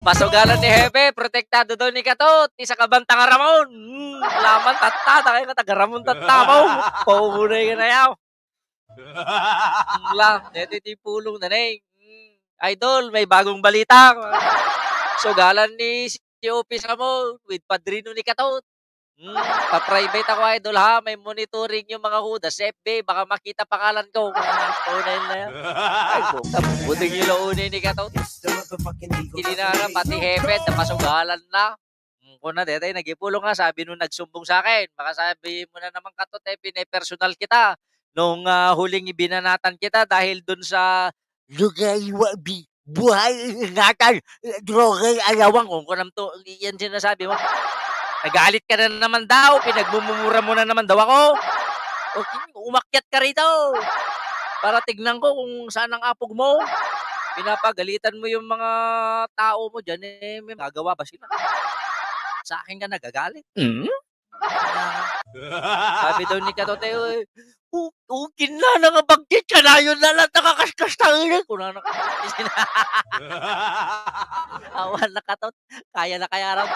Pasugalan ni Hepe, protektado daw ni Katot. Isa ka bantang Ramon. Laman tatta, takay ka taga Ramon tatta mo. Paumunay ka na yaw. Dito iti pulong na na Idol, may bagong balita. Sugalan ni si Office mo with padrino ni Katot. Pa-private ako, Idol, ha? May monitoring yung mga huda sa FB. Baka makita pangalan ko. Unahin na yan. Ay, buting yung launin ni Katot. Hindi na pati Hepe, napasugalan na. Kung na, detay, nagipulong nga. Sabi nung nagsumbong sa akin, baka sabi mo na naman, Katot, pinapersonal kita. Nung huling ibinanatan kita dahil dun sa lugay wabi. Buhay ingatan, drogay ayawan ko. Kung to, yan sinasabi mo. Nagalit ka na naman daw, pinagmumura mo na naman daw ako. Okay, umakyat ka rito. Para tignan ko kung saan ang apog mo. Pinapagalitan mo yung mga tao mo dyan, may magagawa ba sila? Sa akin ka nagagalit? Sabi daw ni Katote, ukin na nangabagkit ka na yun na lang nakakaskas tayo. Kung na nakakaskas. Awan na Katot, kaya na kaya raw.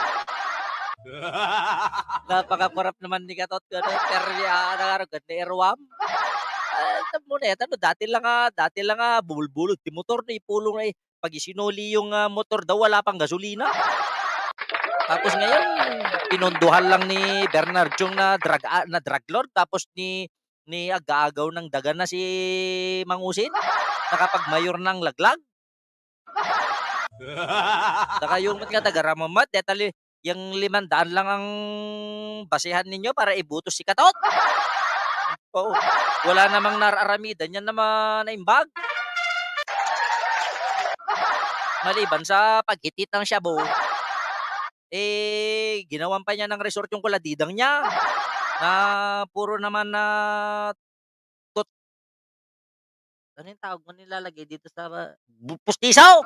Napaka-corrupt naman ni Katot. Terya na ganda erwam. Mo na yan, dati lang bulbulot di motor na ipulong na pag isinuli yung motor daw wala pang gasolina. Tapos ngayon pinondohan lang ni Bernard Jung na drug lord, tapos ni agaagaw ng daga na si Mangusin nakapag-mayor ng Laglag. Saka yung mga taga-Ramamat, detali yung 500 lang ang basehan ninyo para ibutos si Katot. Oo. Wala namang nararamidan yan naman na imbag. Maliban sa paghitit ng shabu, ginawan pa niya ng resort yung kuladidang niya na puro naman na ano yung tawag mo nilalagay dito sa pustisaw?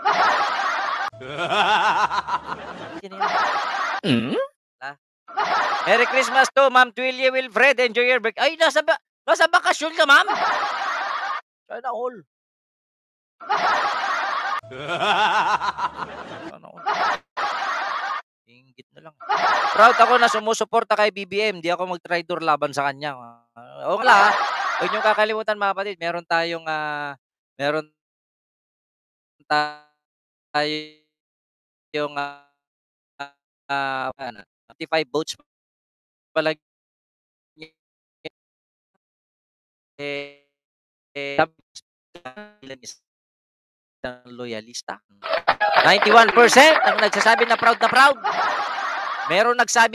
Merry Christmas to Ma'am Twillie Wilfred. Enjoy your break. Ay, nasa bakasyon ka, ma'am? Sana all. Ingit na lang. Proud ako na sumusuporta kay BBM. Di ako mag-traitor laban sa kanya. O nga, huwag niyong kakalimutan mga kapatid. Meron tayong 55 votes pala loyalista. 91% ang nagsasabi na proud na proud. Meron nagsabi